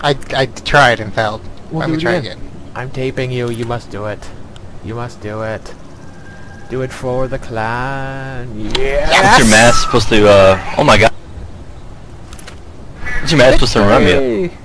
I tried and failed. Let me try again. I'm taping you. You must do it. You must do it. Do it for the clan. Yeah. What's your mask supposed to? Oh my god. What's your mask supposed to run you?